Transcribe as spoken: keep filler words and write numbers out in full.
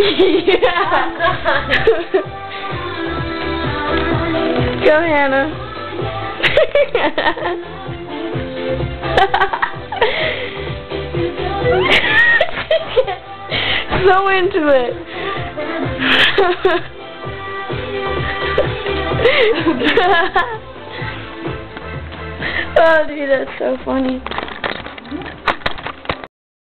Yeah. Go, Hannah. So into it. Oh, dude, that's so funny.